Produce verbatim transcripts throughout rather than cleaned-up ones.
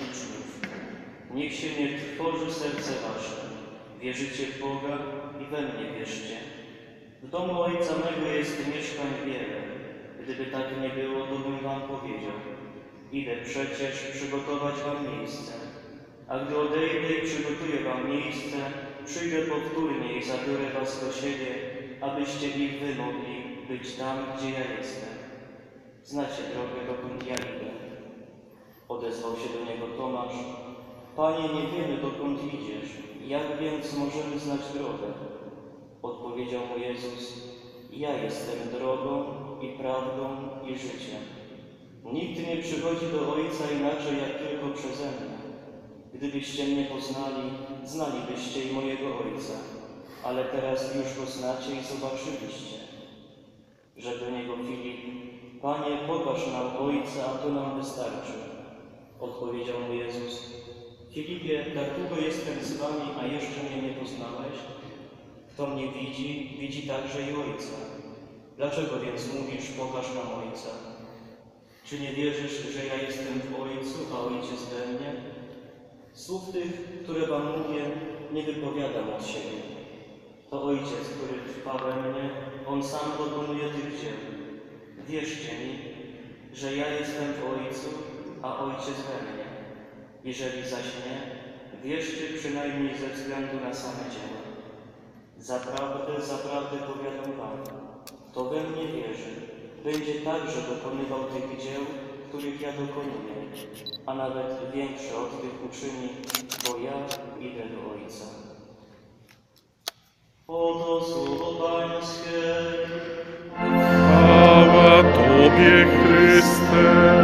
uczniów. Niech się nie trwoży serce wasze. Wierzycie w Boga i we mnie wierzcie. W domu Ojca mego jest mieszkań wiele. Gdyby tak nie było, to bym wam powiedział. Idę przecież przygotować wam miejsce. A gdy odejdę i przygotuję wam miejsce, przyjdę powtórnie i zabiorę was do siebie, abyście i wy mogli być tam, gdzie ja jestem. Znacie drogę, dokąd ja idę. Odezwał się do niego Tomasz. Panie, nie wiemy, dokąd idziesz. Jak więc możemy znać drogę? Odpowiedział mu Jezus. Ja jestem drogą i prawdą i życiem. Nikt nie przychodzi do Ojca inaczej, jak tylko przeze mnie. Gdybyście mnie poznali, znalibyście i mojego Ojca, ale teraz już go znacie i zobaczyliście. Rzekł do niego Filip, Panie, pokaż nam Ojca, a to nam wystarczy. Odpowiedział mu Jezus, Filipie, tak długo jestem z wami, a jeszcze mnie nie poznałeś? Kto mnie widzi, widzi także i Ojca. Dlaczego więc mówisz, pokaż nam Ojca? Czy nie wierzysz, że ja jestem w Ojcu, a Ojciec we mnie? Słów tych, które wam mówię, nie wypowiadam od siebie. To Ojciec, który trwa we mnie, On sam dokonuje tych dzieł. Wierzcie mi, że ja jestem w Ojcu, a Ojciec we mnie. Jeżeli zaś nie, wierzcie przynajmniej ze względu na same dzieła. Zaprawdę, zaprawdę powiadam wam, kto we mnie wierzy, będzie także dokonywał tych dzieł, których ja dokonuję, a nawet większe od tych uczyni, bo ja idę do Ojca. Oto słowo Pańskie. Chwała Tobie, Chryste.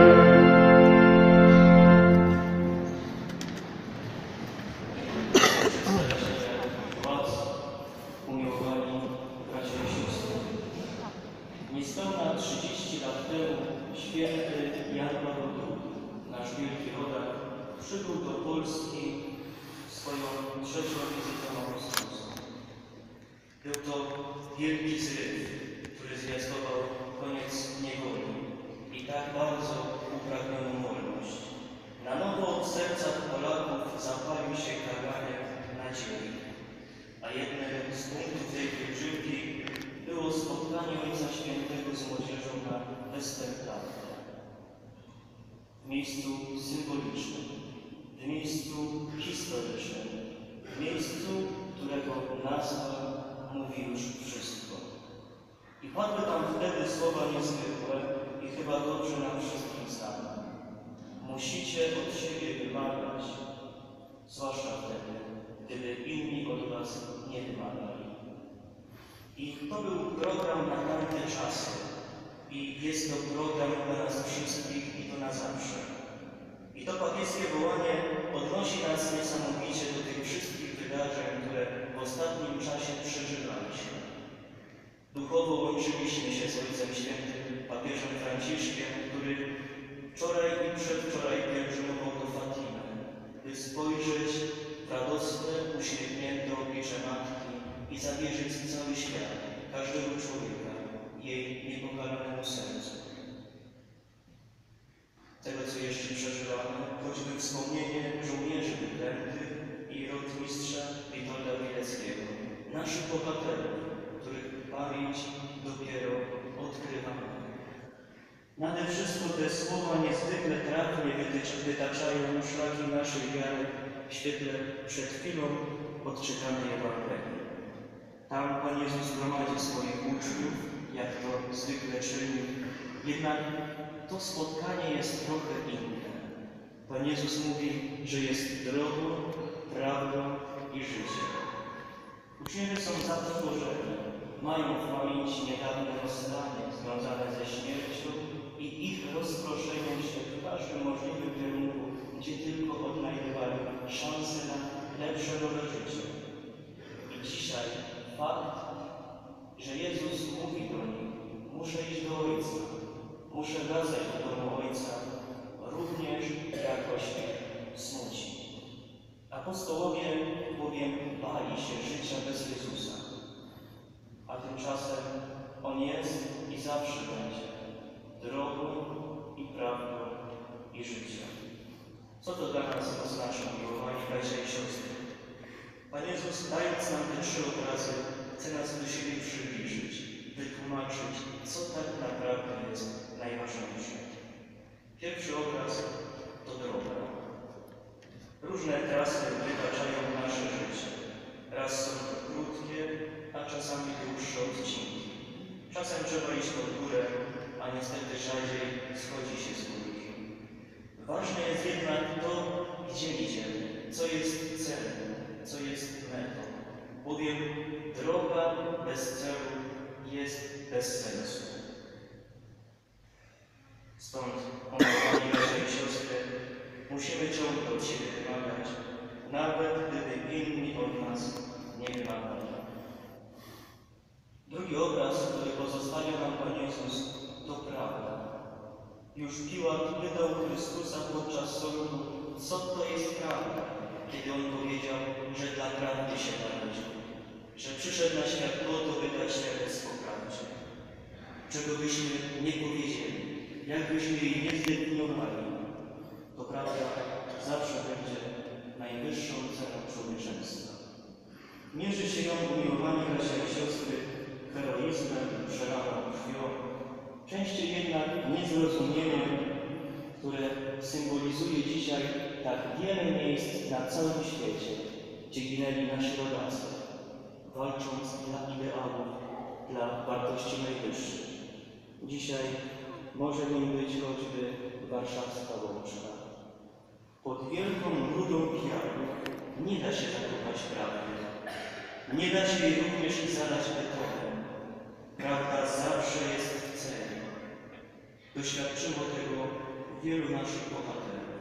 Umiłowani bracia i siostry, niespełna trzydzieści lat temu święty Jan Paweł drugi, nasz wielki rodak, przybył do Polski swoją trzecią wizytą apostolską. Był to wielki zryw, który zwiastował koniec niewoli i tak bardzo upragnioną wolność. Na nowo w sercach Polaków zapalił się kaganek nadziei. A jednym z punktów tej pielgrzymki było spotkanie Ojca Świętego z młodzieżą na Westerplatte. W miejscu symbolicznym, w miejscu historycznym, w miejscu, którego nazwa mówi już wszystko. I padły tam wtedy słowa niezwykłe i chyba dobrze nam wszystkim znane. Musicie od siebie wymagać, zwłaszcza wtedy, gdyby inni od was nie wymagali. I to był program na tamte czasy. I jest to program dla nas wszystkich i to na zawsze. I to papieskie wołanie odnosi nas niesamowicie do tych wszystkich wydarzeń, które w ostatnim czasie przeżywaliśmy. Duchowo łączyliśmy się z Ojcem Świętym, papieżem Franciszkiem, który wczoraj i przedwczoraj pielgrzymował do Fatimy, by spojrzeć w radosne, uśmiechnięte oblicze Matki i zawierzyć cały świat, każdego człowieka, jej niepokalanemu sercu. Tego, co jeszcze przeżywamy, choćby wspomnienie żołnierzy wyklętych i rotmistrza Witolda Pileckiego, naszych bohaterów, których pamięć dopiero odkrywamy. Nade wszystko te słowa niezwykle trafnie wytaczają szlaki naszej wiary w świetle przed chwilą odczytanej Ewangelii. Tam Pan Jezus gromadzi swoich uczniów, jak to zwykle czyni, jednak to spotkanie jest trochę inne. Pan Jezus mówi, że jest drogą, prawdą i życiem. Uczniowie są za to stworzeni, mają w pamięci niedawne rozstanie związane ze śmiercią i ich rozproszeniem się w każdym możliwym kierunku, gdzie tylko odnajdywali szansę na lepsze nowe życie. I dzisiaj fakt, że Jezus mówi do nich, muszę iść do Ojca, muszę wracać do domu Ojca, również jakoś ich smuci. Apostołowie bowiem bali się życia bez Jezusa, a tymczasem On jest i zawsze będzie drogą i prawdą i życiem. Co to dla nas oznacza, miłowani bracia i siostry? Pan Jezus, dając nam te trzy obrazy, chce nas do siebie przybliżyć, wytłumaczyć, co tak naprawdę jest najważniejsze. Pierwszy obraz to droga. Różne trasy wytaczają nasze życie. Raz są to krótkie, a czasami dłuższe odcinki. Czasem trzeba iść pod górę, a niestety rzadziej schodzi się z górki. Ważne jest jednak to, gdzie idziemy, co jest celem, co jest metą, bowiem droga bez celu jest bez sensu. Stąd, umiłowani bracia i siostry, musimy ciągle od siebie wymagać, nawet gdyby inni od nas nie wymagali. Drugi obraz, który pozostawia nam Pan Jezus, to prawda. Już Piłat pytał Chrystusa podczas sądu, co to jest prawda, kiedy On powiedział, że dla prawdy się narodził, że przyszedł na świat po to, by dać świadectwo prawdzie. Czego byśmy nie powiedzieli, jakbyśmy jej nie zdefiniowali, to prawda zawsze będzie najwyższą ceną człowieczeństwa. Mierzy się ją, umiłowani bracia i siostry, heroizmem, przelaną krwią, częściej jednak niezrozumieniem, które symbolizuje dzisiaj tak wiele miejsc na całym świecie, gdzie ginęli nasi rodacy, walcząc dla ideałów, dla wartości najwyższych. Dzisiaj może nim być choćby warszawska Łączna. Pod wielką rudą piaru nie da się zakopać prawdy. Nie da się jej również zalać betonem. Prawda zawsze jest w celi. Doświadczyło tego wielu naszych bohaterów.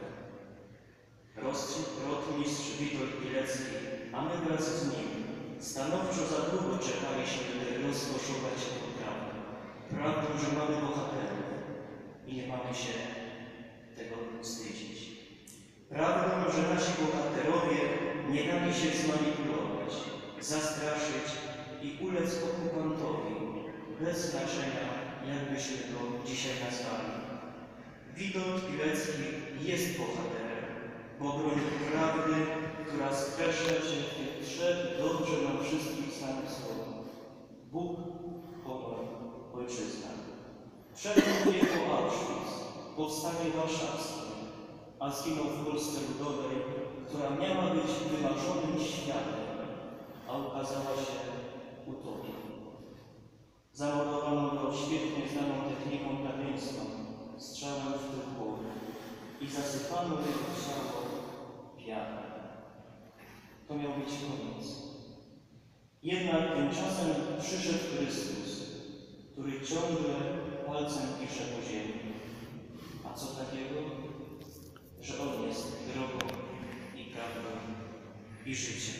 Rotmistrz Witold Pilecki, a my wraz z nim stanowczo za długo czekaliśmy, by rozkoszować tę prawdę. Prawdę, że mamy bohaterów i nie mamy się tego wstydzić. Prawdę, że nasi bohaterowie nie dali się zmanipulować, zastraszyć i ulec okupantowi, bez znaczenia, jakbyśmy go dzisiaj nazwali. Witold Pilecki jest bohaterem, bo broni prawdy, która skreśla się w tych trzech dobrze nam wszystkich znanych słowach. Bóg, honor, ojczyzna. Wszedł po Auschwitz, powstanie warszawskie, a zginął w Polsce Ludowej, która miała być wymarzonym światem, a ukazała się utopią. Zamordowano go świetnie znaną techniką prawieństwa, strzałem w tył głowy i zasypano jego ciało piachą. To miał być koniec. Jednak tymczasem przyszedł Chrystus, który ciągle palcem pisze po ziemi. A co takiego? Że On jest drogą i prawdą i życiem.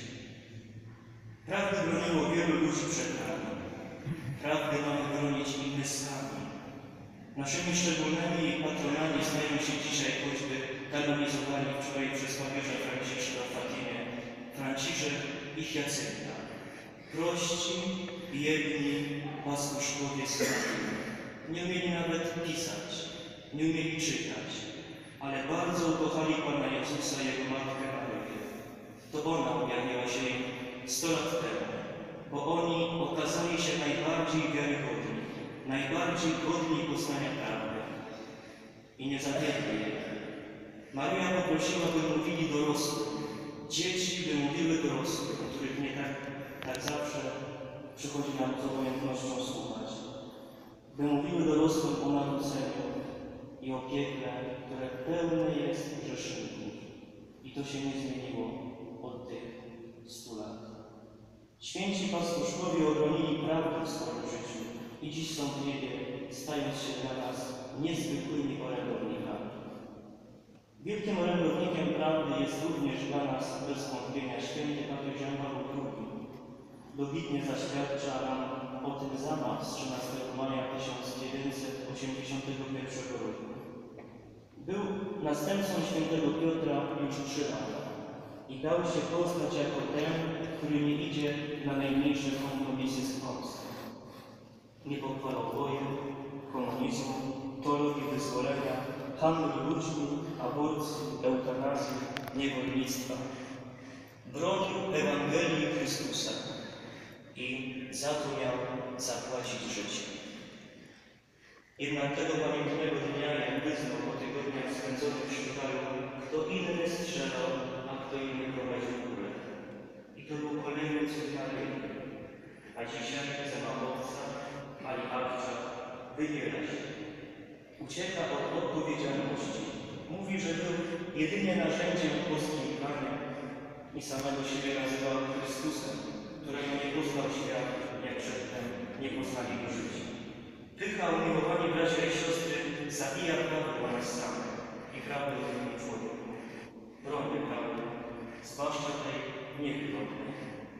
Prawdy broniło wielu ludzi przed nami. Prawdy mamy bronić i my sami. Naszymi szczególnymi patronami stają się dzisiaj choćby kanonizowani wczoraj przez papieża Franciszka w Fatimie Franciszek i Hiacynta. Prości, biedni paskuszkowie z Fatimy. Nie umieli nawet pisać, nie umieli czytać, ale bardzo ukochali Pana Jezusa i Jego Matkę Maryję. To ona objawiła się im sto lat temu, bo oni okazali się najbardziej wiarygodni, najbardziej godni poznania prawdy. I nie zawiedli jej. Maryja poprosiła, by mówili dorosłym, dzieci, by mówiły dorosłym, o których nie tak, tak zawsze przychodzi nam z obojętnością słuchać. By mówiły dorosłym o narodzeniu i opiekle, które pełne jest grzeszników. I to się nie zmieniło od tych stu lat. Święci pastuszkowie obronili prawdę w swoim życiu i dziś są w niebie, stając się dla nas niezwykłymi orędownikami. Wielkim orędownikiem prawdy jest również dla nas bez wątpienia święty papież Jan Paweł drugi. Dobitnie zaświadcza nam o tym zamach z trzynastego maja tysiąc dziewięćset osiemdziesiątego pierwszego roku. Był następcą świętego Piotra już trzy lata i dał się poznać jako ten, który nie idzie na najmniejsze kompromisy z Polską. Nie pochwalał wojny, komunizmu, teologii wyzwolenia, handlu ludźmi, aborcji, eutanazji, niewolnictwa. Bronił Ewangelii Chrystusa i za to miał zapłacić życie. Jednak tego pamiętnego dnia, jak wyznał po tygodniach spędzonych w szpitalu, kto inny strzelał, a kto inny prowadził górę. I to był kolejny cud Maryi. A dzisiaj zamachowca, pani Abcza, wybiera się. Ucieka od odpowiedzialności. Mówi, że był jedynie narzędziem w boskim planie i samego siebie nazywa Chrystusem, którego nie poznał świat, jak przedtem nie poznali go życia. Pycha, umiłowani bracia i siostry, zabija prawdę o nas samych i prawdę o innym człowieku. Bronię prawdy, zwłaszcza tej niewydolnej.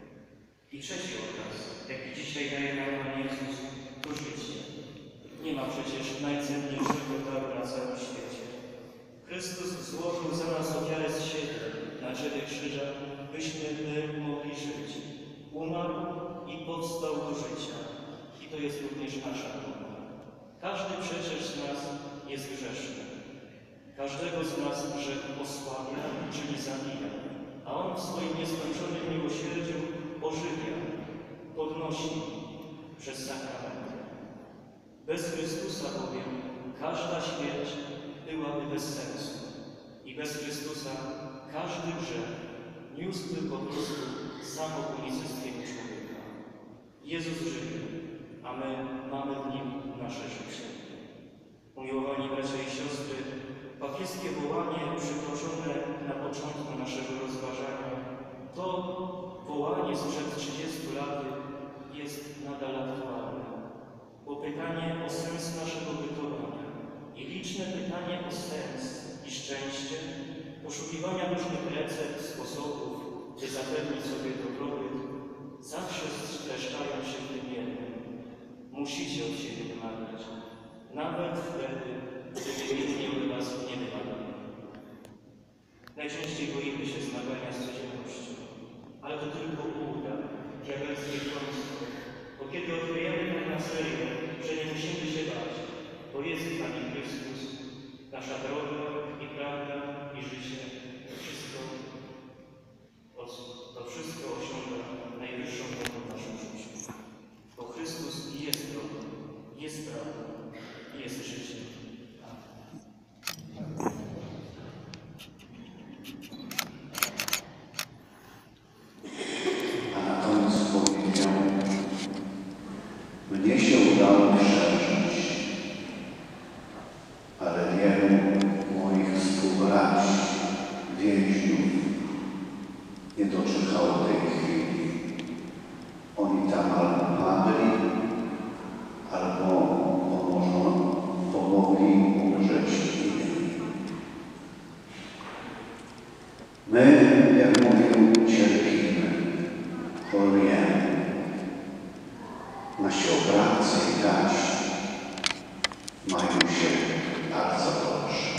I trzeci obraz, jaki dzisiaj daje nam Pan Jezus, to życie. Nie ma przecież najcenniejszego daru na całym świecie. Chrystus złożył za nas ofiarę z siebie na drzewie krzyża, byśmy my mogli żyć. Umarł i powstał do życia. I to jest również nasza droga. Każdy przecież z nas jest grzeszny. Każdego z nas grzech osłabia, czyli zabija, a On w swoim nieskończonym miłosierdziu ożywia, podnosi przez sakramenty. Bez Chrystusa bowiem każda śmierć byłaby bez sensu i bez Chrystusa każdy grzech niósłby po prostu samo unicestwienie człowieka. Jezus żyje, a my mamy w Nim nasze życie. Umiłowani bracia i siostry, papieskie wołanie przytoczone na początku naszego rozważania, to wołanie sprzed trzydziestu lat jest nadal aktualne, bo pytanie o sens naszego bytowania i liczne pytanie o sens i szczęście, poszukiwania różnych recept, sposobów, by zapewnić sobie dobrobyt, zawsze streszczają się w tym jednym. Musicie od siebie wymagać, nawet wtedy, gdy inni od was nie wymagają. Najczęściej boimy się zmagania z codziennością, ale to tylko uda, diabelskie kłamstwo, bo kiedy odkryjemy tak na serio, że nie musimy się bać, bo jest w nami Chrystus, nasza droga i prawda i życie, to wszystko, to wszystko osiąga najwyższą drogą w naszym życiu. Bo Chrystus jest drogą, jest prawdą i jest życiem. A na koniec powiedział: mnie się udało przeżyć, ale wielu moich współbraci, więźniów nie doczekało tej chwili. Oni tam albo padli, albo pomożą, pomogli umrzeć inni. My, jak mówił, cierpimy, chorujemy. Nasi oprawcy i gaści mają się bardzo dobrze.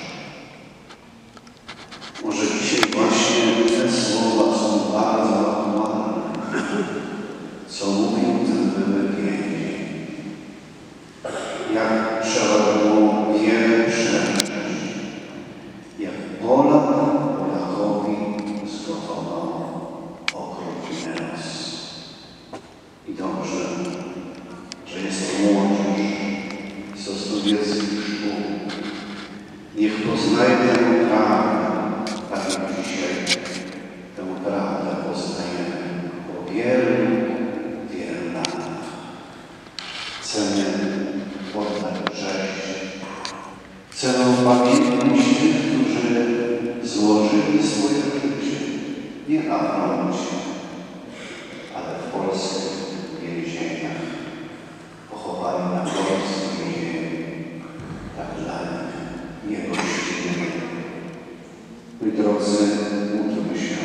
Może dzisiaj właśnie te słowa są bardzo aktualne. Co mówił ten były więzień. Jak trzeba było wiele przeżyć. Jak Polak Polakowi zgotował okropny los. I dobrze, że jest to młodzież z ostowieckich szkół. Niech poznaje tę prawdę, tak jak dzisiaj tę prawdę poznajemy po wielu, wielu latach. Chcemy oddać cześć. Chcemy upamiętnić tych, którzy złożyli swoje życie nie na froncie, ale w polskich więzieniach, pochowani na polskiej ziemi, tak dla nich niegościwie. Mój drodzy, módlmy się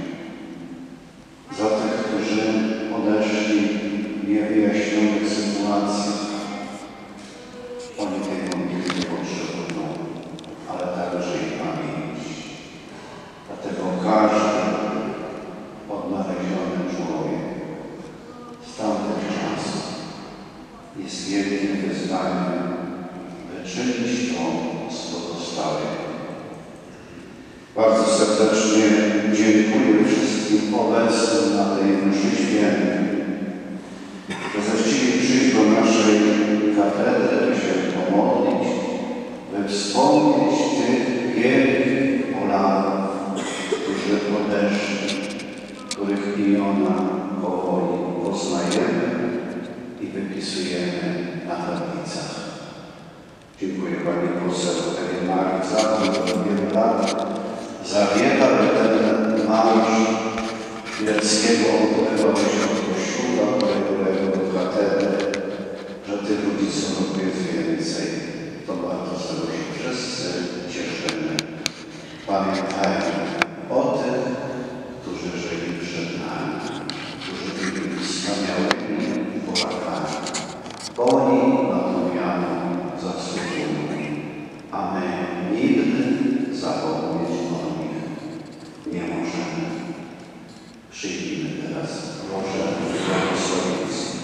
za tych, którzy odeszli w niewyjaśnionych sytuacjach. Oni tej modlitwy potrzebują, ale także i pamięć. Dlatego każdy odnaleziony człowiek z tamtych czasów jest wielkim wyzwaniem, by czynić to z pozostałych. Bardzo serdecznie dziękuję wszystkim obecnym na tej mszy świętej, że zechcieli przyjść do naszej katedry, by się pomodlić, by wspomnieć tych wielkich Polaków, którzy odeszli, których imiona powoli poznajemy i wypisujemy na tablicach. Dziękuję Pani poseł Ewie Marii za to, że wiele lat zabiega, że ten marsz Pileckiego odbywał się od kościoła, którego do katedry, że tych ludzi co jest więcej. To bardzo serdecznie wszyscy cieszymy. Pamiętajmy o tych, którzy żyli przed nami, którzy byli wspaniałymi Polakami. Oni na tą miano zasługują, a my nigdy zapomnieć o nich nie możemy. Przyjmijmy teraz proszę błogosławieństwo.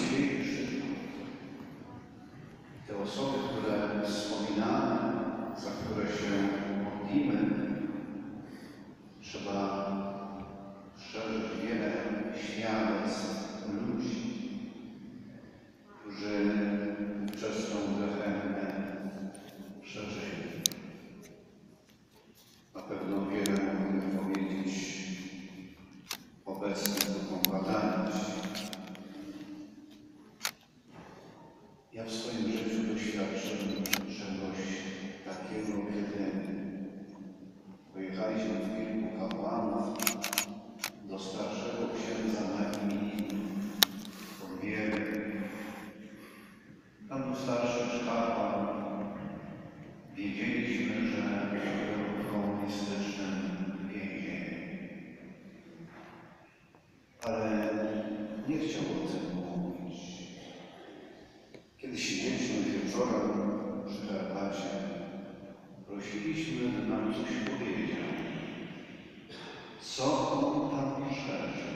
Te osoby, które wspominamy, za które się modlimy, trzeba szerzyć wiele świadectw ludzi, którzy przez tą zachętę przeżyli. Na pewno wiele mogę powiedzieć obecnie do kombatantów. Ja w swoim życiu doświadczyłem czegoś takiego, kiedy pojechaliśmy w kilku kapłanów do starszego księdza Magii pod Wierem. Tam był starszy kapłan. Wiedzieliśmy, że był w komunistycznym więzieniu. Ale nie chciał o tym mówić. Kiedy siedzieliśmy wieczorem przy herbacie, prosiliśmy, by nam coś powiedział. Co on tam przeżył?